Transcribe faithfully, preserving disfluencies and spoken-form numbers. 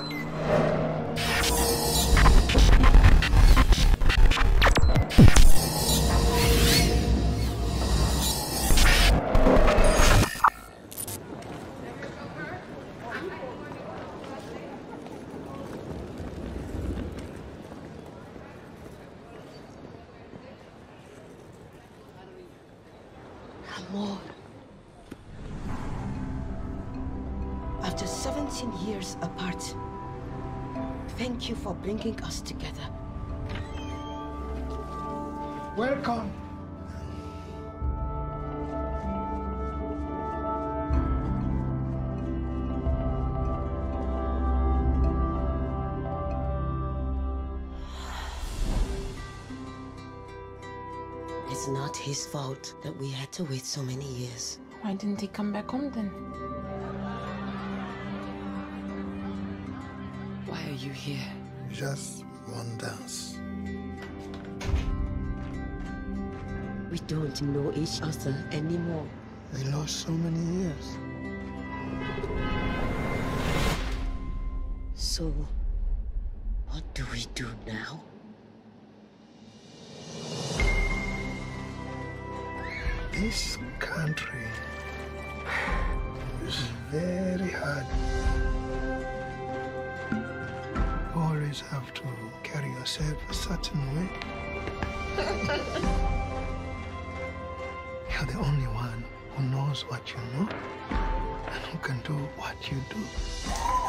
Amor. After seventeen years apart, thank you for bringing us together. Welcome. It's not his fault that we had to wait so many years. Why didn't he come back home then? Why are you here? Just one dance. We don't know each other anymore. We lost so many years. So, what do we do now? This country is very hard. You always have to carry yourself a certain way. You're the only one who knows what you know and who can do what you do.